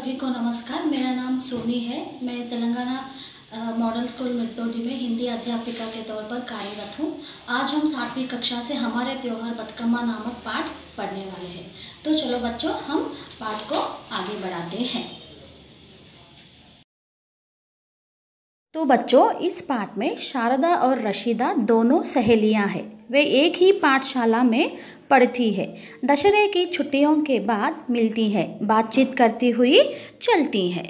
सभी को नमस्कार। मेरा नाम सोनी है। मैं तेलंगाना मॉडल स्कूल मिर्तोडी में हिंदी अध्यापिका के तौर पर कार्यरत हूँ। आज हम 7वीं कक्षा से हमारे त्योहार बतकम्मा नामक पाठ पढ़ने वाले हैं। तो चलो बच्चों, हम पाठ को आगे बढ़ाते हैं। तो बच्चों, इस पाठ में शारदा और रशीदा दोनों सहेलियां हैं। वे एक ही पाठशाला में पढ़ती है। दशहरे की छुट्टियों के बाद मिलती है, बातचीत करती हुई चलती है।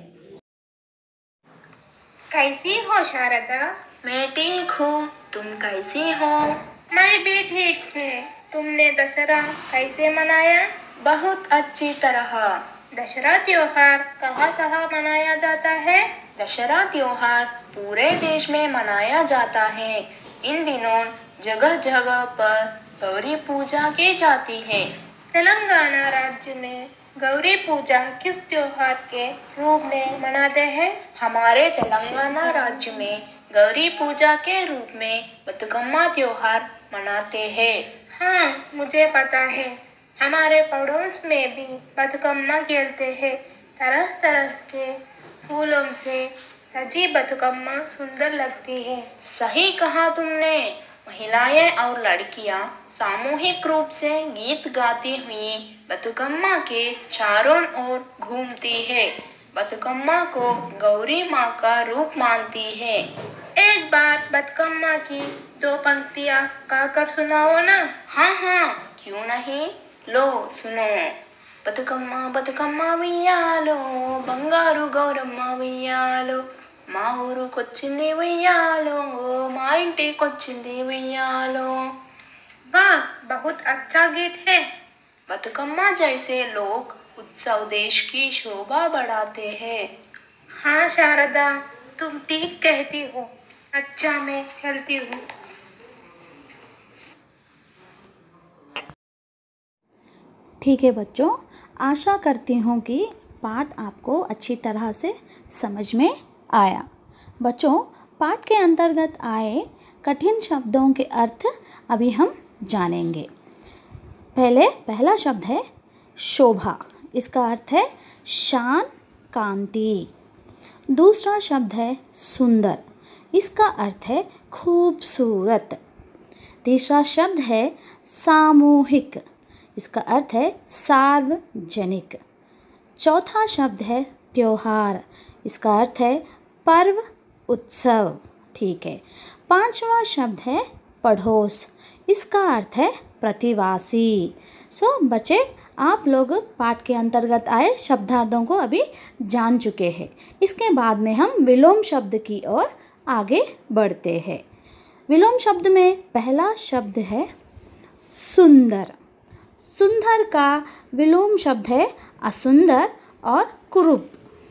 कैसी हो शारदा? मैं ठीक हूँ, तुम कैसी हो? मैं भी ठीक हूँ। तुमने दशहरा कैसे मनाया? बहुत अच्छी तरह। दशहरा त्योहार कहाँ कहाँ मनाया जाता है? दशहरा त्योहार पूरे देश में मनाया जाता है। इन दिनों जगह जगह पर गौरी पूजा की जाती है। तेलंगाना राज्य में गौरी पूजा किस त्योहार के रूप में मनाते हैं? हमारे तेलंगाना राज्य में गौरी पूजा के रूप में बतकम्मा त्योहार मनाते हैं। हाँ, मुझे पता है। हमारे पड़ोस में भी बतकम्मा खेलते हैं। तरह तरह के फूलों से सजी बतकम्मा सुंदर लगती है। सही कहा तुमने। महिलाएं और लड़कियां सामूहिक रूप से गीत गाती हुई बतकम्मा के चारों ओर घूमती है। बतकम्मा को गौरी माँ का रूप मानती है। एक बार बतकम्मा की 2 पंक्तियाँ गाकर सुनाओ ना। हाँ हाँ, क्यों नहीं। लो सुनो। बतकम्मा बतकम्मा उయ్యాలో బంగారు గౌరమ్మ ఉయ్యాలో మా ఊరుకొచ్చింది ఉయ్యాలో మా ఇంటికొచ్చింది ఉయ్యాలో। वाह, बहुत अच्छा गीत है। बतकम्मा जैसे लोग उत्सव देश की शोभा बढ़ाते हैं। हाँ शारदा, तुम ठीक कहती हो। अच्छा, मैं चलती हूँ। ठीक है बच्चों, आशा करती हूँ कि पाठ आपको अच्छी तरह से समझ में आया। बच्चों, पाठ के अंतर्गत आए कठिन शब्दों के अर्थ अभी हम जानेंगे। पहला शब्द है शोभा। इसका अर्थ है शान, कांति। दूसरा शब्द है सुंदर। इसका अर्थ है खूबसूरत। तीसरा शब्द है सामूहिक। इसका अर्थ है सार्वजनिक। चौथा शब्द है त्योहार। इसका अर्थ है पर्व, उत्सव। ठीक है। पांचवा शब्द है पड़ोस। इसका अर्थ है प्रतिवासी। बच्चे, आप लोग पाठ के अंतर्गत आए शब्दार्थों को अभी जान चुके हैं। इसके बाद में हम विलोम शब्द की ओर आगे बढ़ते हैं। विलोम शब्द में पहला शब्द है सुंदर। सुंदर का विलोम शब्द है असुंदर और कुरूप।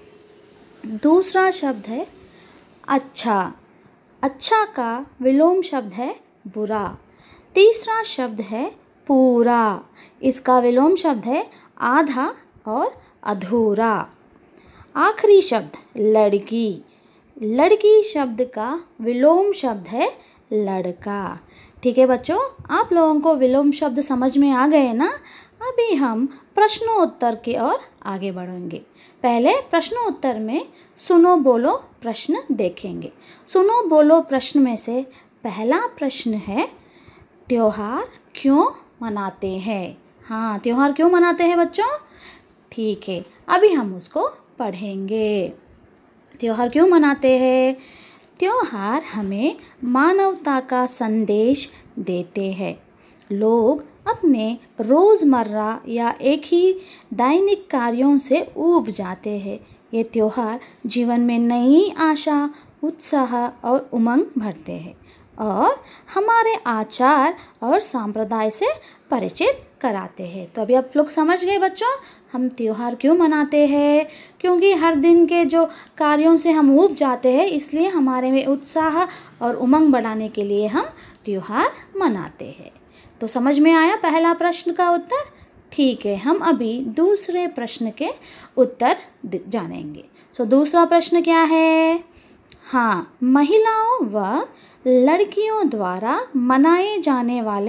दूसरा शब्द है अच्छा। अच्छा का विलोम शब्द है बुरा। तीसरा शब्द है पूरा। इसका विलोम शब्द है आधा और अधूरा। आखिरी शब्द लड़की। लड़की शब्द का विलोम शब्द है लड़का। ठीक है बच्चों, आप लोगों को विलोम शब्द समझ में आ गए ना। अभी हम प्रश्नोत्तर की ओर आगे बढ़ेंगे। पहले प्रश्नोत्तर में सुनो बोलो प्रश्न देखेंगे। सुनो बोलो प्रश्न में से पहला प्रश्न है, त्योहार क्यों मनाते हैं? हाँ, त्योहार क्यों मनाते हैं बच्चों? ठीक है, अभी हम उसको पढ़ेंगे। त्योहार क्यों मनाते हैं? त्योहार हमें मानवता का संदेश देते हैं। लोग अपने रोज़मर्रा या एक ही दैनिक कार्यों से ऊब जाते हैं। ये त्योहार जीवन में नई आशा, उत्साह और उमंग भरते हैं और हमारे आचार और संप्रदाय से परिचित कराते हैं। तो अभी आप लोग समझ गए बच्चों, हम त्योहार क्यों मनाते हैं? क्योंकि हर दिन के जो कार्यों से हम ऊब जाते हैं, इसलिए हमारे में उत्साह और उमंग बढ़ाने के लिए हम त्योहार मनाते हैं। तो समझ में आया पहला प्रश्न का उत्तर? ठीक है, हम अभी दूसरे प्रश्न के उत्तर जानेंगे। दूसरा प्रश्न क्या है? हाँ, महिलाओं व लड़कियों द्वारा मनाए जाने वाले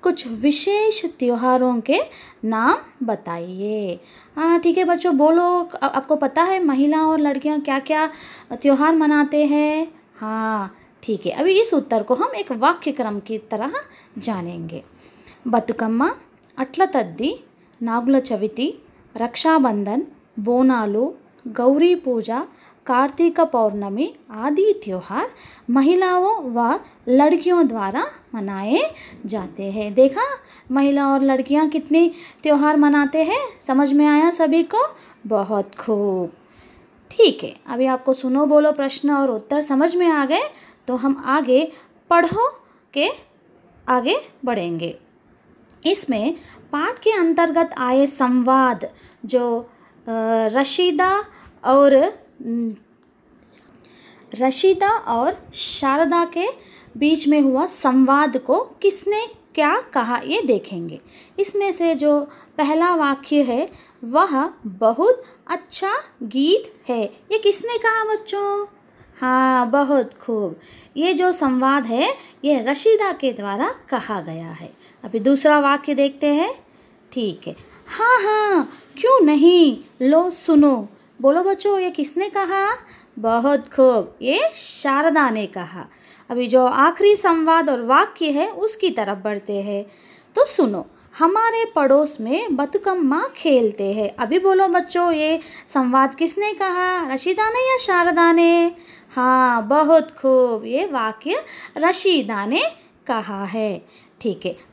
कुछ विशेष त्योहारों के नाम बताइए। हाँ ठीक है बच्चों, बोलो। आपको पता है महिला और लड़कियां क्या क्या त्योहार मनाते हैं? हाँ ठीक है, अभी इस उत्तर को हम एक वाक्य क्रम की तरह जानेंगे। బతుకమ్మ, అట్ల తద్ది, నాగుల చవితి, रक्षाबंधन, बोनालू, गौरी पूजा, कार्तिक पौर्णमी आदि त्योहार महिलाओं व लड़कियों द्वारा मनाए जाते हैं। देखा, महिला और लड़कियां कितने त्योहार मनाते हैं? समझ में आया सभी को? बहुत खूब। ठीक है, अभी आपको सुनो बोलो प्रश्न और उत्तर समझ में आ गए तो हम आगे पढ़ो के आगे बढ़ेंगे। इसमें पाठ के अंतर्गत आए संवाद जो रशीदा और शारदा के बीच में हुआ संवाद को किसने क्या कहा ये देखेंगे। इसमें से जो पहला वाक्य है वह बहुत अच्छा गीत है, ये किसने कहा बच्चों? हाँ बहुत खूब, ये जो संवाद है ये रशीदा के द्वारा कहा गया है। अभी दूसरा वाक्य देखते हैं। ठीक है, हाँ हाँ क्यों नहीं, लो सुनो। बोलो बच्चों, ये किसने कहा? बहुत खूब, ये शारदा ने कहा। अभी जो आखिरी संवाद और वाक्य है उसकी तरफ बढ़ते हैं। तो सुनो, हमारे पड़ोस में बतुकम्मा खेलते हैं। अभी बोलो बच्चों, ये संवाद किसने कहा? रशीदा ने या शारदा ने? हाँ बहुत खूब, ये वाक्य रशीदा ने कहा है। ठीक है,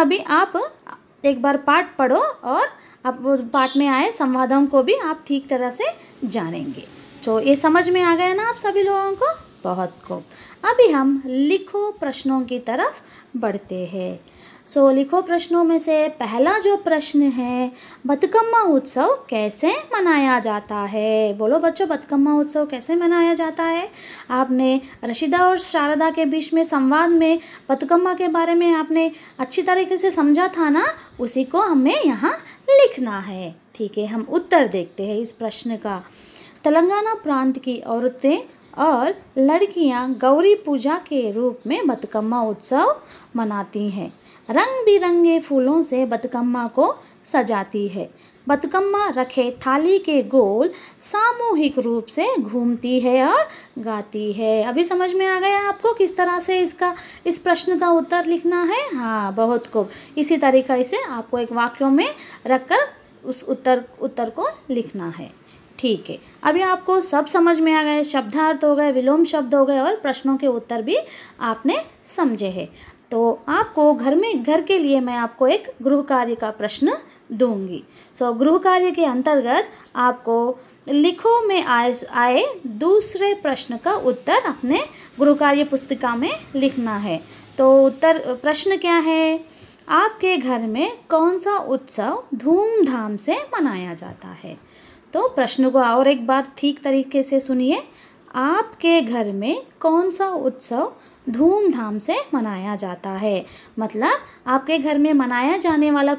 आप एक बार पाठ पढ़ो और अब वो पाठ में आए संवादों को भी आप ठीक तरह से जानेंगे। तो ये समझ में आ गया ना आप सभी लोगों को? बहुत खूब। अभी हम लिखो प्रश्नों की तरफ बढ़ते हैं। लिखो प्रश्नों में से पहला जो प्रश्न है, बतुकम्मा उत्सव कैसे मनाया जाता है? बोलो बच्चों, बतुकम्मा उत्सव कैसे मनाया जाता है? आपने रशीदा और शारदा के बीच में संवाद में बतुकम्मा के बारे में आपने अच्छी तरीके से समझा था ना, उसी को हमें यहाँ लिखना है। ठीक है, हम उत्तर देखते हैं इस प्रश्न का। तेलंगाना प्रांत की औरतें और लड़कियां गौरी पूजा के रूप में बतुकम्मा उत्सव मनाती हैं। रंग बिरंगे फूलों से बतुकम्मा को सजाती है। बतुकम्मा रखे थाली के गोल सामूहिक रूप से घूमती है और गाती है। अभी समझ में आ गया आपको किस तरह से इस प्रश्न का उत्तर लिखना है? हाँ बहुत खूब। इसी तरीके से आपको एक वाक्यों में रखकर उस उत्तर को लिखना है। ठीक है, अभी आपको सब समझ में आ गए, शब्दार्थ हो गए, विलोम शब्द हो गए और प्रश्नों के उत्तर भी आपने समझे हैं। तो आपको घर के लिए मैं आपको एक गृह कार्य का प्रश्न दूंगी। गृह कार्य के अंतर्गत आपको लिखो में आए दूसरे प्रश्न का उत्तर अपने गृह कार्य पुस्तिका में लिखना है। तो प्रश्न क्या है? आपके घर में कौन सा उत्सव धूमधाम से मनाया जाता है? तो प्रश्न को और एक बार ठीक तरीके से सुनिए। आपके घर में कौन सा उत्सव धूमधाम से मनाया जाता है? मतलब आपके घर में मनाया जाने वाला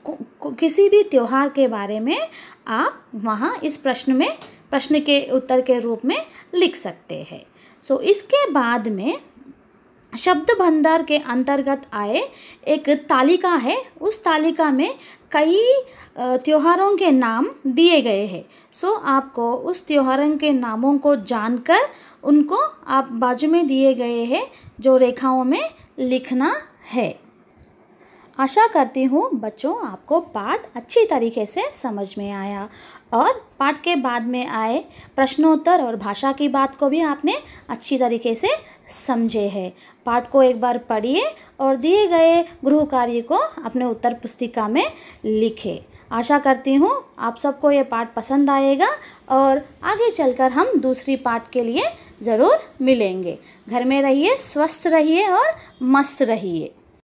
किसी भी त्योहार के बारे में आप वहाँ इस प्रश्न के उत्तर के रूप में लिख सकते हैं। इसके बाद में शब्द भंडार के अंतर्गत आए एक तालिका है। उस तालिका में कई त्योहारों के नाम दिए गए हैं। आपको उस त्योहारों के नामों को जानकर उनको आप बाजू में दिए गए हैं जो रेखाओं में लिखना है। आशा करती हूँ बच्चों आपको पाठ अच्छी तरीके से समझ में आया और पाठ के बाद में आए प्रश्नोत्तर और भाषा की बात को भी आपने अच्छी तरीके से समझे हैं। पाठ को एक बार पढ़िए और दिए गए गृह कार्य को अपने उत्तर पुस्तिका में लिखें। आशा करती हूँ आप सबको ये पाठ पसंद आएगा और आगे चलकर हम दूसरी पाठ के लिए ज़रूर मिलेंगे। घर में रहिए, स्वस्थ रहिए और मस्त रहिए।